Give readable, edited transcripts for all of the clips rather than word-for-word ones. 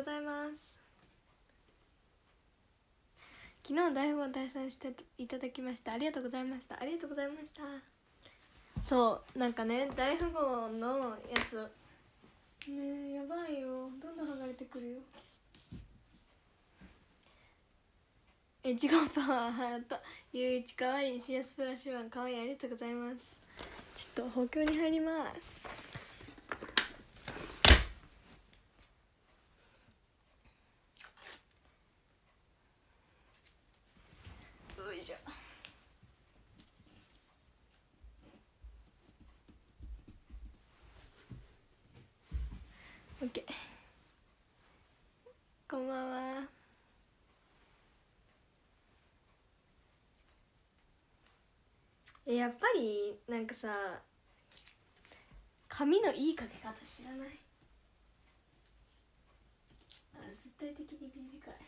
ざいます。昨日台本を退散していただきました。ありがとうございました。ありがとうございました。そうなんかね、大富豪のやつねえ、やばいよ、どんどん剥がれてくるよ。いちごパワーハート、ゆういちかわいい、シアスプラッシュワンかわいい、ありがとうございます。ちょっと補強に入ります。よいしょ。オッケー。こんばんは。やっぱりなんかさ、髪のいいかけ方知らない？絶対的に短い。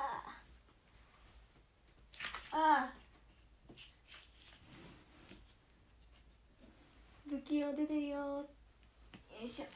不器用出てるよ。よいしょ。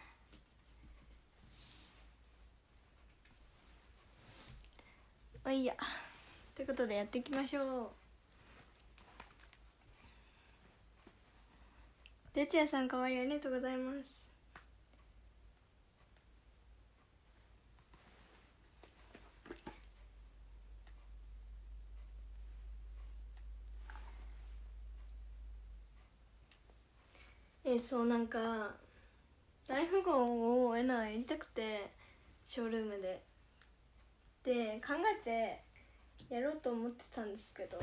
まあいいや。ということでやっていきましょう。哲也さんかわいい、ありがとうございます。そうなんか大富豪をやりたくて、ショールームで考えてやろうと思ってたんですけど、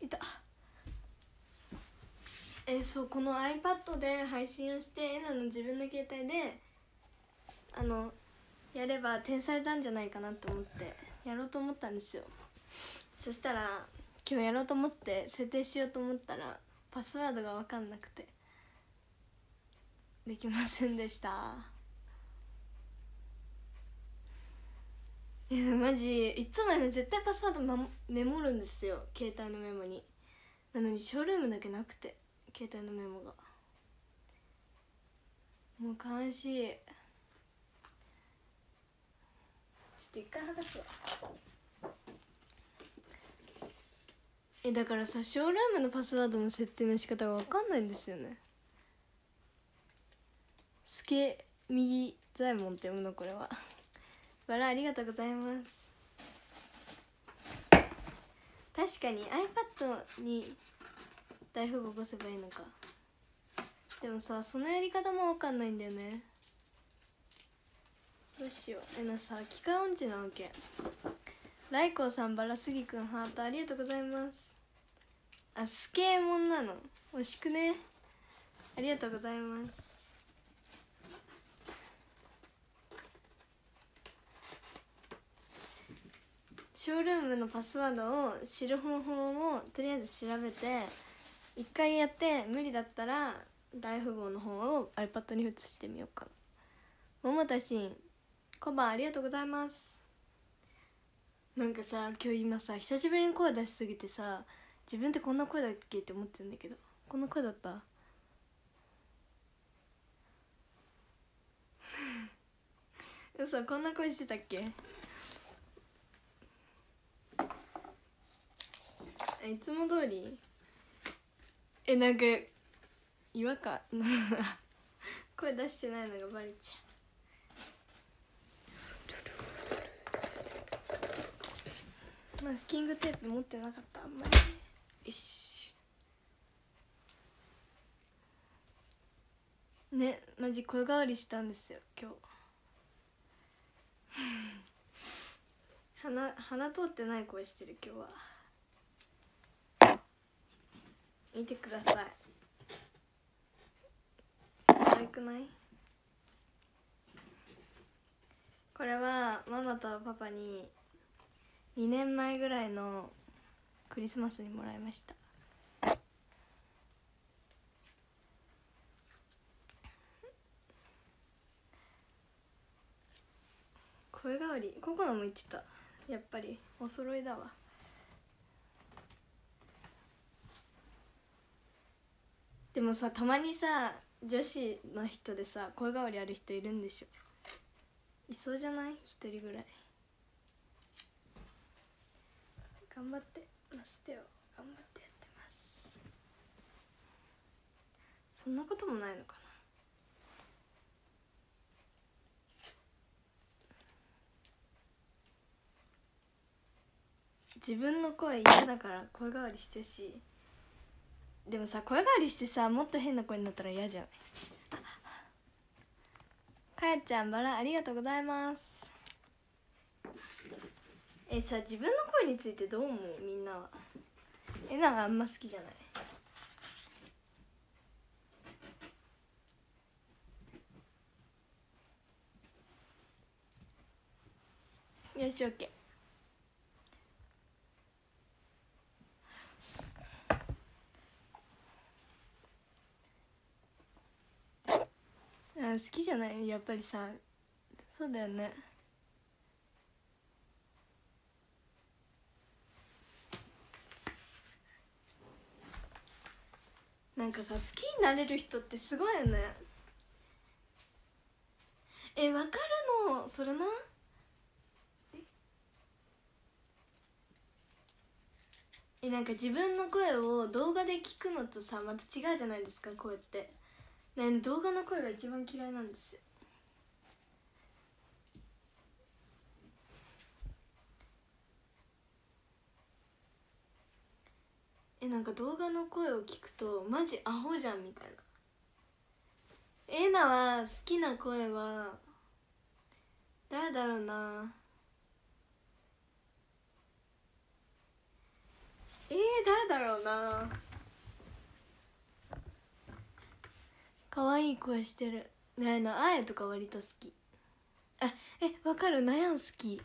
そうこの iPad で配信をしてエナの自分の携帯でやれば天才なんじゃないかなと思ってやろうと思ったんですよ。そしたら今日やろうと思って設定しようと思ったらパスワードが分かんなくてできませんでした。マジいつもね、絶対パスワード、メモるんですよ、携帯のメモに。なのにショールームだけなくて、携帯のメモがもう悲しい。ちょっと一回剥がすわ。だからさ、ショールームのパスワードの設定の仕方が分かんないんですよね。スケ右左衛門って読むのこれは。バラありがとうございます。確かに iPad に大富豪起こせばいいのか。でもさ、そのやり方も分かんないんだよね。どうしよう。さ、機械音痴なわけ。ライコーさん、バラスギくんハートありがとうございます。スケーモンなの惜しくね。ありがとうございます。ショールームのパスワードを知る方法をとりあえず調べて、一回やって無理だったら大富豪の方を iPad に移してみようかな。桃田しん、コバありがとうございます。なんかさ、今日今さ、久しぶりに声出しすぎてさ、自分ってこんな声だっけって思ってるんだけど、こんな声だった嘘、こんな声してたっけ。いつも通りなんか違和感声出してないのがバレちゃう。マスキングテープ持ってなかった、あんまり。よしね、マジ声変わりしたんですよ今日鼻通ってない声してる今日は。見てください、可愛くない？これはママとパパに2年前ぐらいのクリスマスにもらいました。声変わり、ココナも言ってた。やっぱりお揃いだわ。でもさ、たまにさ、女子の人でさ声変わりある人いるんでしょ。 いそうじゃない？一人ぐらい。頑張ってマステを頑張ってやってます。そんなこともないのかな。自分の声嫌だから声変わりしてほしい。でもさ、声変わりしてさ、もっと変な声になったら嫌じゃない？かやちゃん、バラありがとうございます。さ、自分の声についてどう思う？みんなは。なんかあんま好きじゃない。よし、オッケー。好きじゃない？やっぱりさ、そうだよね。なんかさ、好きになれる人ってすごいよね。わかるのそれな。なんか自分の声を動画で聞くのとさ、また違うじゃないですか、声ってね。動画の声が一番嫌いなんですよ。なんか動画の声を聞くとマジアホじゃんみたいな。は好きな声は誰だろうな。誰だろうな。可愛い声してる。あやとか割と好き。わかる。なやん好き。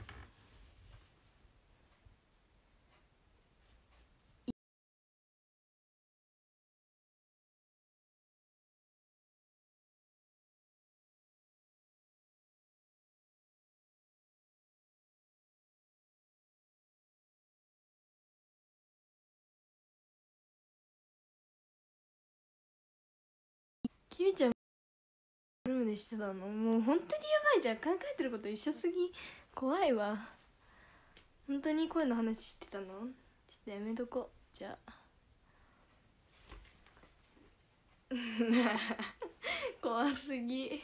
きみちゃんルームでしてたの？もう本当にやばいじゃん。考えてること一緒すぎ。怖いわ。本当に声の話してたの？ちょっとやめとこ。じゃあ怖すぎ。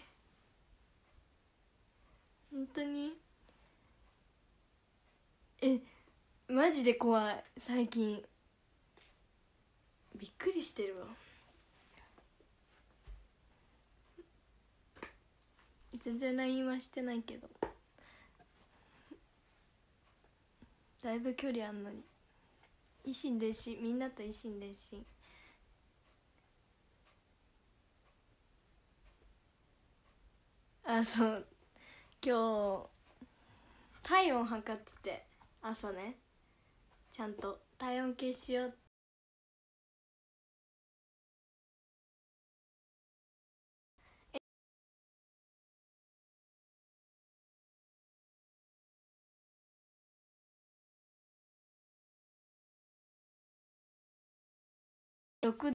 本当にマジで怖い。最近びっくりしてるわ。全然 LINE はしてないけど、だいぶ距離あんのに。維新伝心、みんなと維新伝心。そう、今日体温測ってて、朝ね、ちゃんと体温計しよう。6。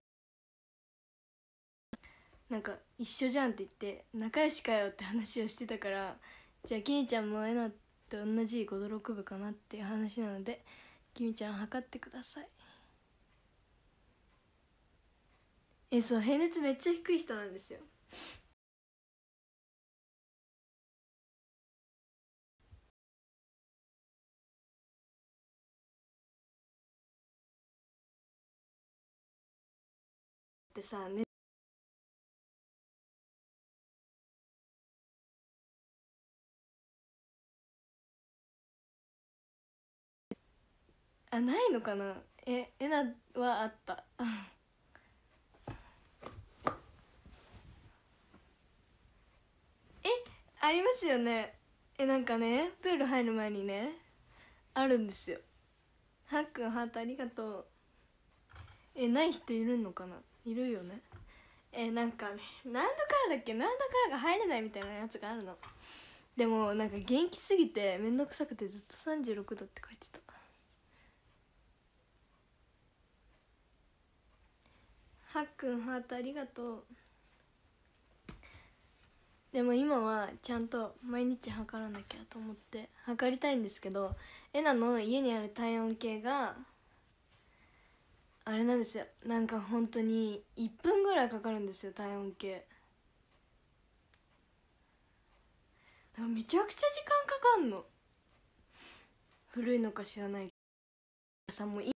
なんか一緒じゃんって言って仲良しかよって話をしてたから、じゃあきみちゃんもなと同じ5度6分かなっていう話なので、きみちゃん測ってください。そう、平熱めっちゃ低い人なんですよ。でさ、ないのかな。なはあったありますよね。なんかね、プール入る前にね、あるんですよ。はっくんハートありがとう。ない人いるのかな。いるよね。なんかね、何度からだっけ、何度からが入れないみたいなやつがあるの。でもなんか元気すぎてめんどくさくてずっと36度って書いてた。はっくんハートありがとう。 でも今はちゃんと毎日測らなきゃと思って測りたいんですけど、エナの家にある体温計があれなんですよ。なんか本当に1分ぐらいかかるんですよ、体温計。なんかめちゃくちゃ時間かかんの。古いのか知らないけどさ、もう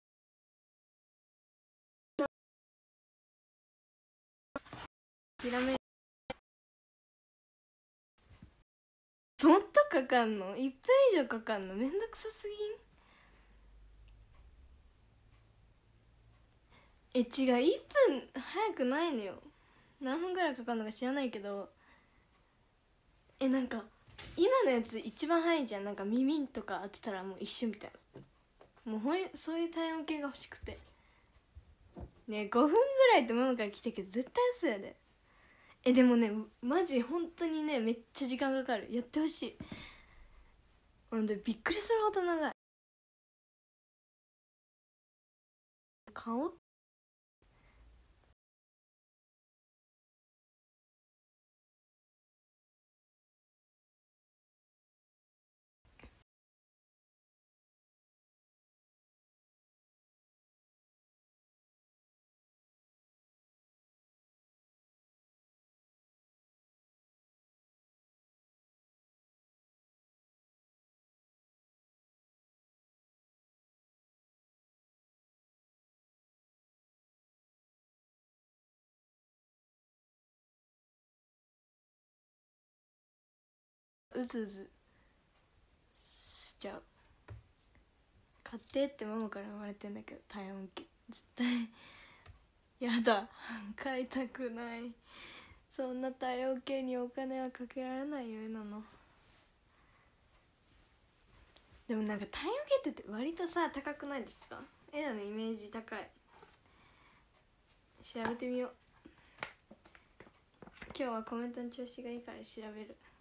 ひらめもっとかかんの？ 1 分以上かかんの？めんどくさすぎん？違う、1分早くないのよ。何分ぐらいかかるのか知らないけど、なんか今のやつ一番早いじゃん。なんか耳とか当てたらもう一瞬みたいな。もうそういう体温計が欲しくてね。5分ぐらいってママから来たけど絶対嘘やで。でもね、マジ本当にね、めっちゃ時間かかる。やってほしい。ほんでびっくりするほど長い。顔うずうずしちゃう。買ってってママから言われてんだけど、体温計絶対やだ買いたくない。そんな体温計にお金はかけられないよ、なの。でもなんか体温計って割とさ高くないですか？なのイメージ高い。調べてみよう。今日はコメントの調子がいいから調べる。